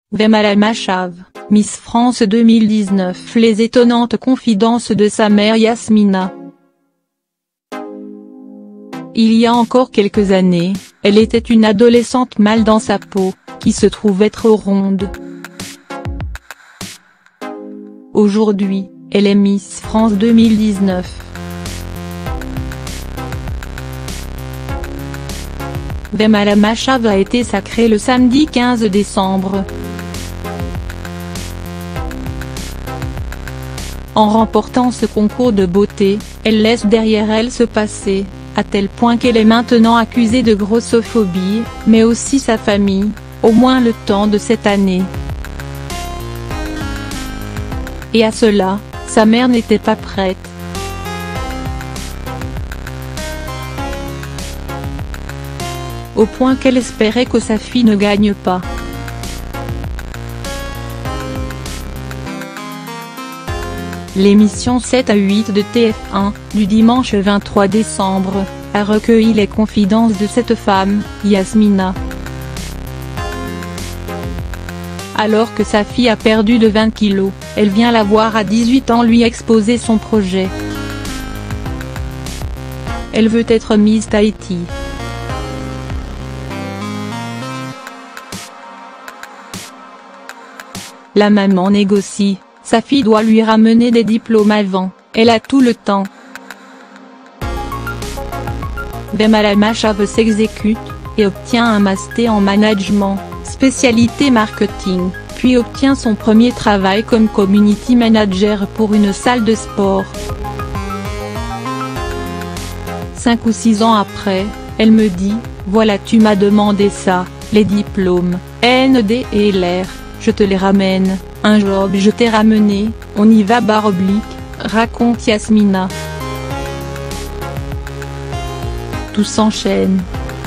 Vemala Machave, Miss France 2019. Les étonnantes confidences de sa mère Yasmina. Il y a encore quelques années, elle était une adolescente mal dans sa peau, qui se trouvait trop ronde. Aujourd'hui, elle est Miss France 2019. Vemala Machave a été sacrée le samedi 15 décembre. En remportant ce concours de beauté, elle laisse derrière elle ce passé, à tel point qu'elle est maintenant accusée de grossophobie, mais aussi sa famille, au moins le temps de cette année. Et à cela, sa mère n'était pas prête. Au point qu'elle espérait que sa fille ne gagne pas. L'émission 7 à 8 de TF1, du dimanche 23 décembre, a recueilli les confidences de cette femme, Yasmina. Alors que sa fille a perdu de 20 kilos, elle vient la voir à 18 ans lui exposer son projet. Elle veut être Miss Tahiti. La maman négocie. Sa fille doit lui ramener des diplômes avant, elle a tout le temps. Vemala Machave s'exécute, et obtient un master en management, spécialité marketing, puis obtient son premier travail comme community manager pour une salle de sport. 5 ou 6 ans après, elle me dit, voilà tu m'as demandé ça, les diplômes, ND et LR, je te les ramène. Un job je t'ai ramené, on y va /, raconte Yasmina. Tout s'enchaîne.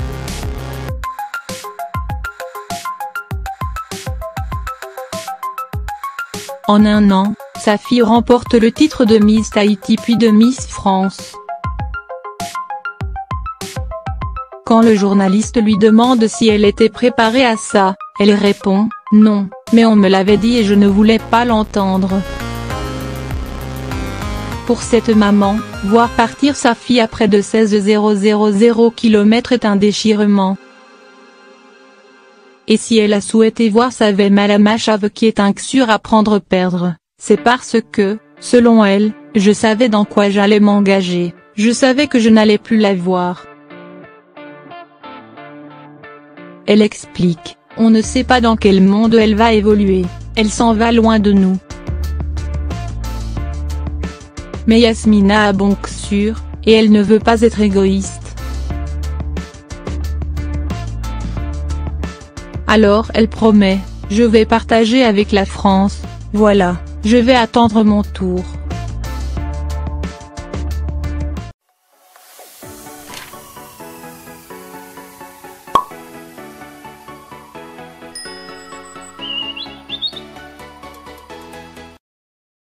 En un an, sa fille remporte le titre de Miss Tahiti puis de Miss France. Quand le journaliste lui demande si elle était préparée à ça, elle répond, non, mais on me l'avait dit et je ne voulais pas l'entendre. Pour cette maman, voir partir sa fille à près de 16,000 km est un déchirement. Et si elle a souhaité voir sa Vemala Machave qui est un sûr à prendre-perdre, c'est parce que, selon elle, je savais dans quoi j'allais m'engager, je savais que je n'allais plus la voir. Elle explique. On ne sait pas dans quel monde elle va évoluer, elle s'en va loin de nous. Mais Yasmina a bon sûr, et elle ne veut pas être égoïste. Alors elle promet, je vais partager avec la France, voilà, je vais attendre mon tour.